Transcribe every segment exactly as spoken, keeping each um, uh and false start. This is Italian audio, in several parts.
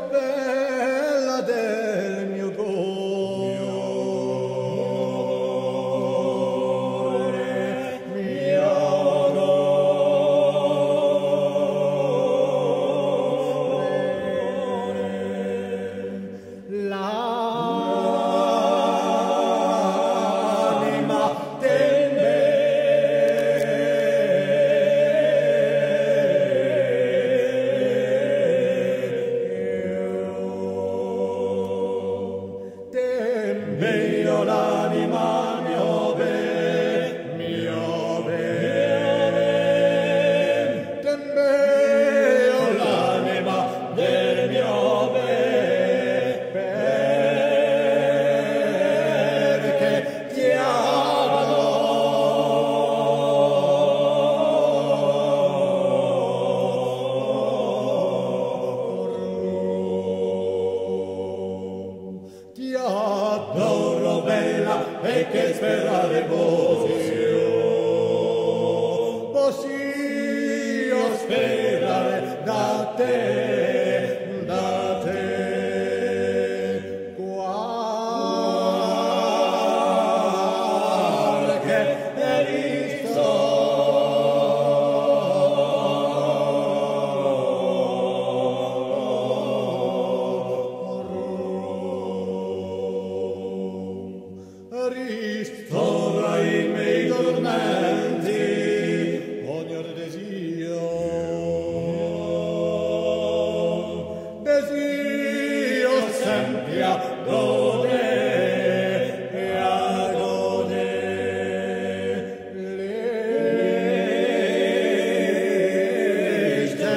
bella del mio cuore, mio amore, l'anima del Io l'anima mio be, mio be, tembeo l'anima del mio be, perché ti adoro, ti adoro bella e che sperare posio, posio sperare da te, da te. Qualche ristora i miei tormenti, ogni ora desio, desio sempre a godere e a godere l'este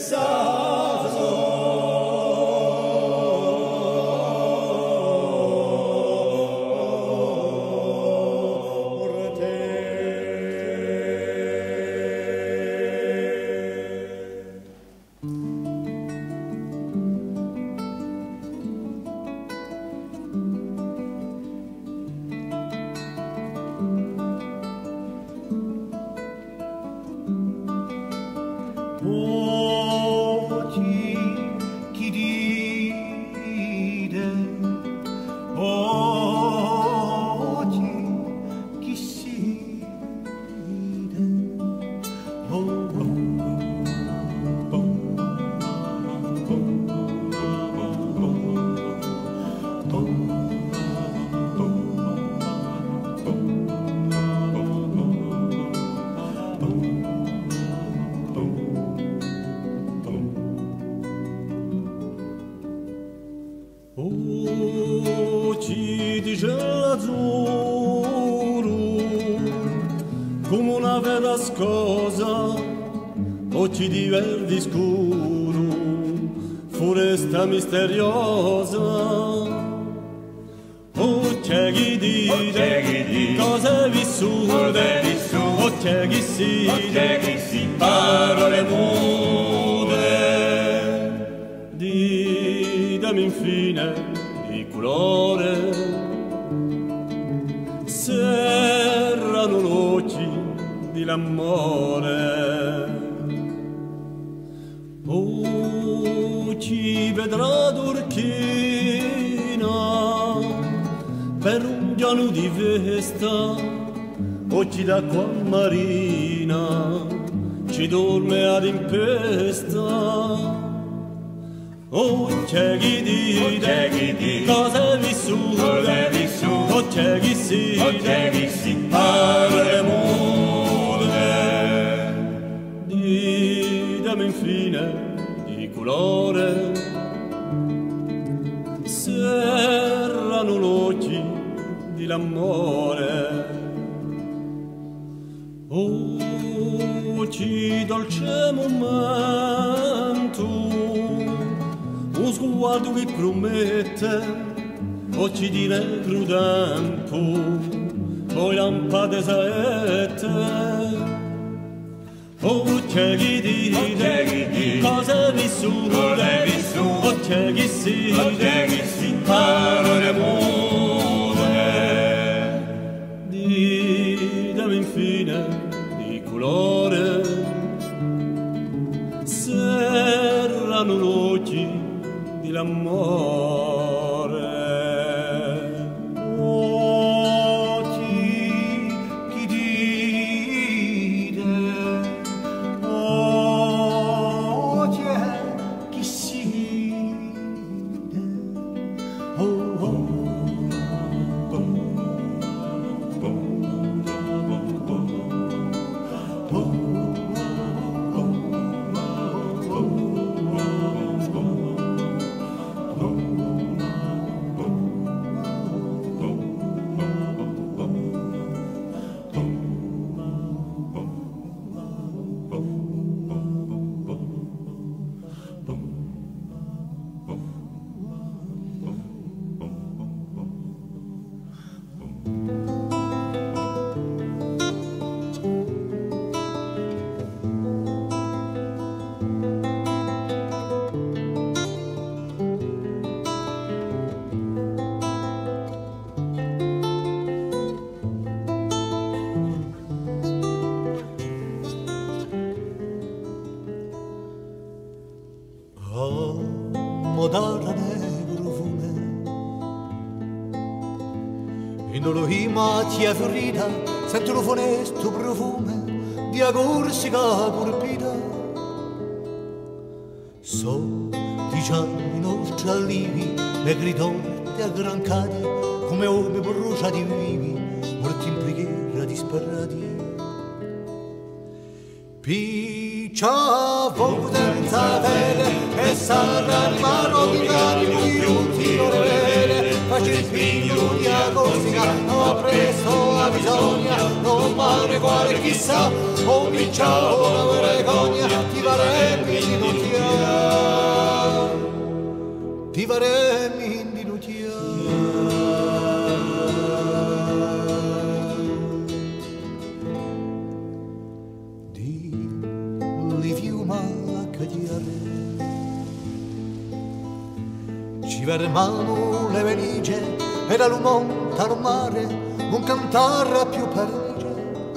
Oggi chi ride, oggi chi si ride, oh, oh, oh, oh, oggi di cielo azzurro come una vela scosa, oggi di verde scuro, foresta misteriosa. Oh, c'è chi dite cose vissute, oh, c'è chi si parole mude. Ditemi infine di colore, serrano l'occhi di l'amore. Oh, ci vedrà d'orchina per un giorno di festa, oggi d'acqua marina ci dorme ad impesta. Oh, c'è chi dite cose vissute, oh, c'è chi si parole mude. Ditemi infine di colore, serrano l'occhi di l'amore. Oh, ci dolce momento, un sguardo che promette, occhi di negro tempo, poi lampade saette. Oh, c'è chi dite cose vissute, oh, c'è chi si parole mude. Ditemi infine di colore, serrano l'occhi di l'amore. Oh, ti chi dite, oh, ti è chi siete, oh, oh. Modara negro fume in dolorima ti avverrida sento lo funesto profume di agorsica corpida so di già inoltre allivi le gridotte aggrancati come uomini bruciati vivi morti in preghiera disperati piccia senza vele e sarà rimano di cari tutti non vede faccio il figlio di Agostina ho preso la bisogna non male quale chissà ho cominciato la vergogna ti varemmi di notia ti varemmi di notia ci vermano le veligie e da lumonta al mare un cantare più parige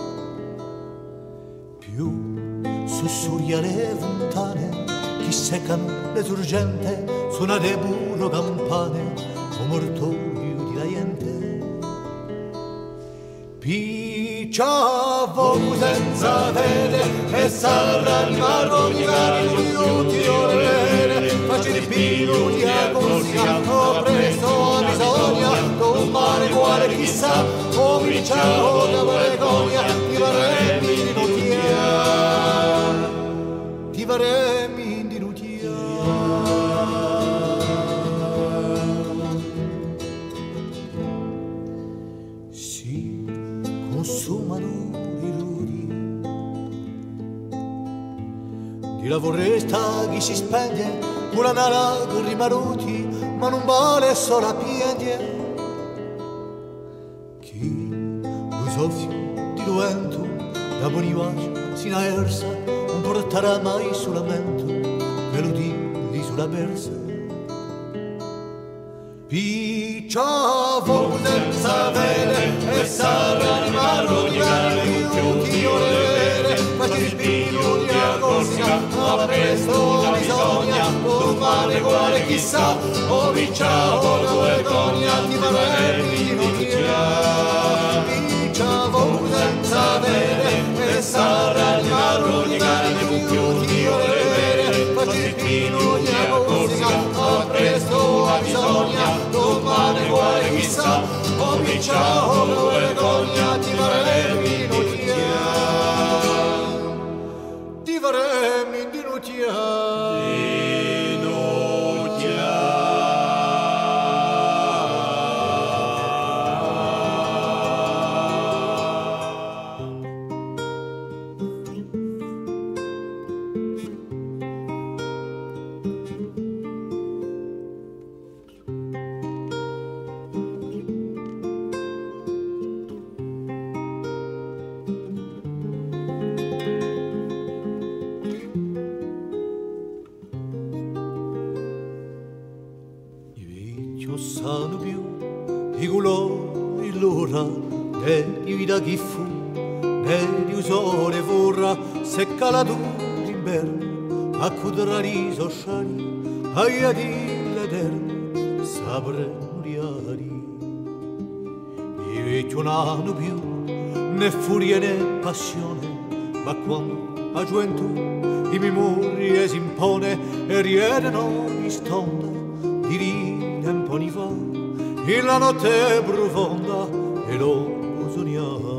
più sussurria le fontane chi seccano le sorgente suona de burro campane o mortorio di la gente piccia vogu senza vede e sarà rimano di cari tutti orrere faccio di più di Agostina ho preso la bisogna non male quale chissà ho cominciato la vergogna ti varemmi di notia ti varemmi di notia si consumano i rudi di la foresta chi si spende una nara con rimaruti ma non vale solo a piedi chi lo soffio di luento da bonivace si naersa non porterà mai solamente veludini sulla bersa piccia fu senza vede e sarà rimano di cari tutti orrere faccio il figlio di Agostina ha preso la bisogna non male quale chissà ho cominciato la vergogna ti varemmi di notia piccia fu senza vede e sarà rimano di cari tutti orrere faccio il figlio di Agostina ha preso la bisogna non male quale chissà ho cominciato la vergogna ti varemmi di notia ti varemmi di notia sanno più i colori l'ora e di vita chi fu e di usore vorrà se calato d'inverno a cudere riso sciani a di eterno sapremo riari. Io vecchio non hanno più né furia né passione, ma quando a gioventù i memorie si impone e riedono mi stonda di ride un po' di fa in la notte profonda e lo sognava.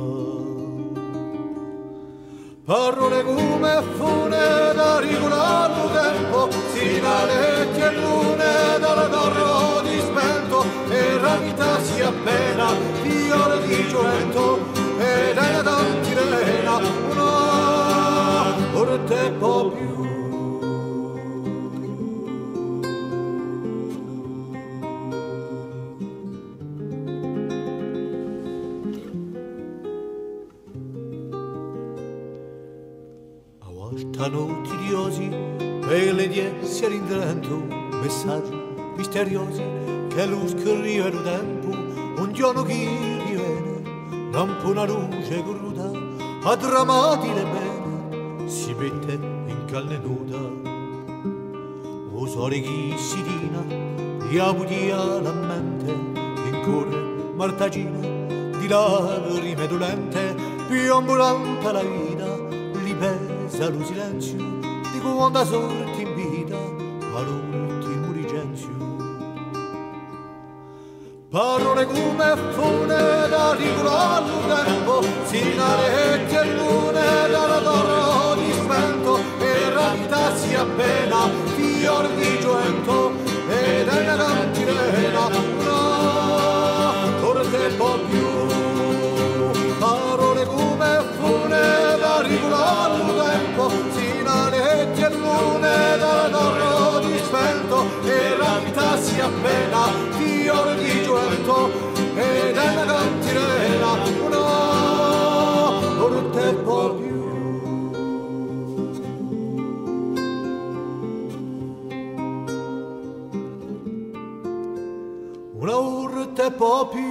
Parole come fune da regolare tempo, si valetti e lune dalla torre di spento, e la vita si appena, fiore di gioventù, ed è tanti rena, una ora tempo più. Notti diosi per le dieci all'indrento, messaggi misteriosi che lo scorriva il tempo, un giorno chi riviene, non può una luce cruda, a drammatiche bene, si mette in carne nuda. O sole chi si dina, di abudia la mente, incorre martagina, di lacrime dolente, più ambulante la vita, pesa lo silenzio di quando sorti in vita all'ultimo licenzio. Parole come fune da regolare tempo, si naretti e lune dalla torre di spento, e la vita si appena fior di gioventù ed è una cantilena, una corte un po' più. Parole come fune da regolare tempo, si naretti e lune dalla torre di spento, e la vita si appena fior di gioventù ed è una cantilena, una corte un po' più. Una urte un po' più.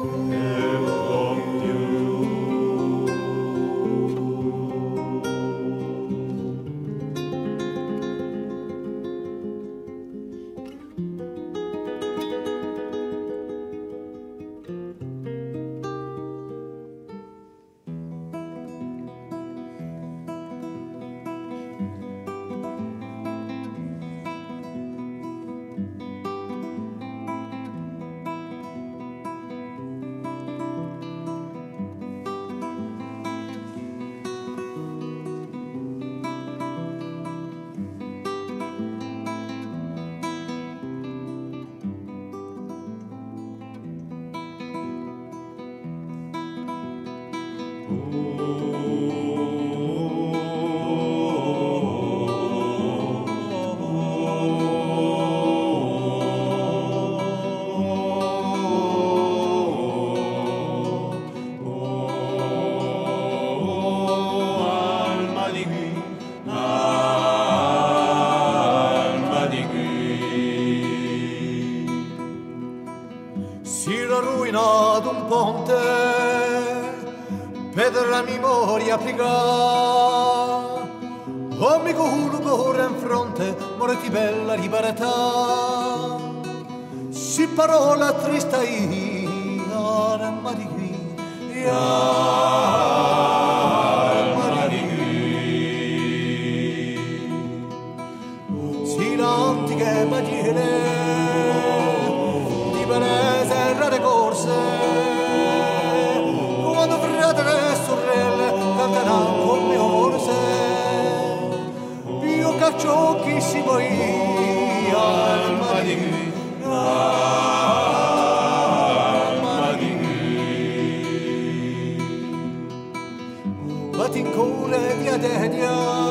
Rovinato un ponte per la memoria piega, oh mi culo corre in fronte, morti bella libertà, si parola trista io, ma di qui, ma di qui, si l'antiche pagine serrate corse, quando fratelli e sorelle canteranno con mio forse, più cacciocchi si poi alma di qui, alma di qui, batti in cuore di adedia,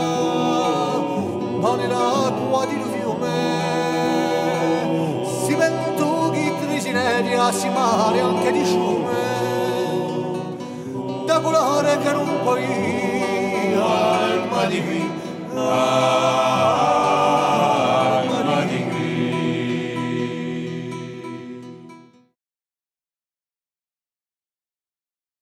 ma nell'acqua di fiume, si ventu Sineria si mare anche di sciume, da colore che non puoi alma di qui.